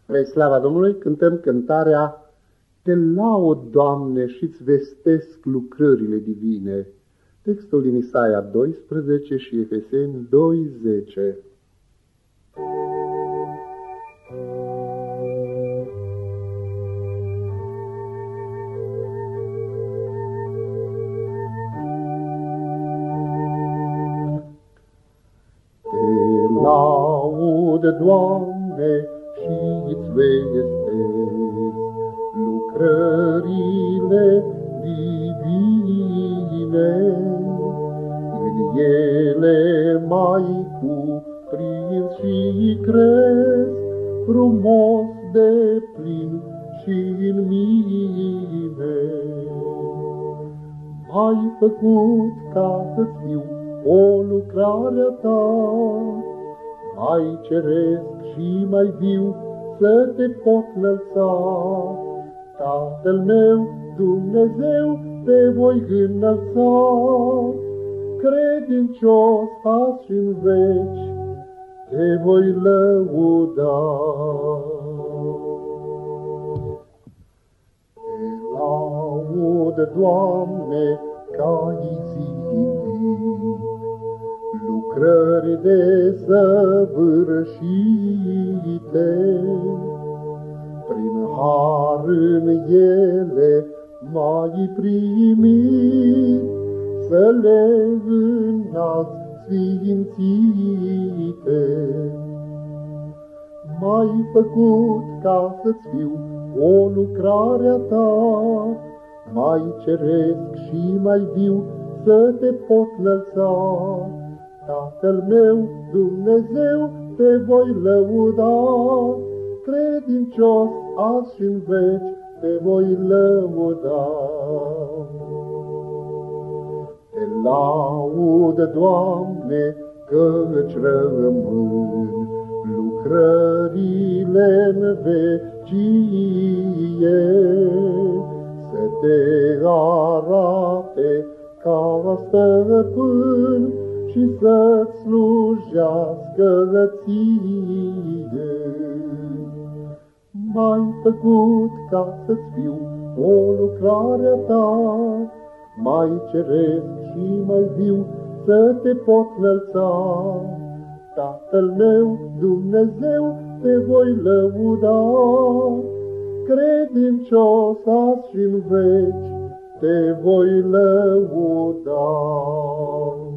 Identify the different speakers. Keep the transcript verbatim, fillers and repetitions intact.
Speaker 1: Spre slava Domnului cântăm cântarea Te laud, Doamne, și-ți vestesc lucrările divine. Textul din Isaia doisprezece și Efeseni doi zece. Te laud, Doamne, și-ți vestesc lucrările divine. În ele mai cuprins și cresc frumos de plin și în mine. M-ai făcut ca să-ți fiu o lucrare-a ta, mai ceresc și mai viu să te pot înălța. Tatăl meu, Dumnezeu, te voi înălța, credincios azi și în veci, te voi lăuda. Te laud, Doamne, că ai zidit lucrări desăvârșite, prin har în ele m-ai primit, să le înalți sfințite. M-ai făcut ca să-ți fiu o lucrare-a ta, mai ceresc și mai viu să te pot înălța. Tatăl meu, Dumnezeu, te voi lăuda, credincios azi și în veci te voi lăuda. Te laud, Doamne, căci rămân lucrările-n vecie, să te arate ca stăpân și să-ți slujească ție. M-ai făcut ca să-ți fiu o lucrare-a ta, mai ceresc și mai viu să te pot înălța. Tatăl meu, Dumnezeu, te voi lăuda, credincios azi și în veci te voi lăuda.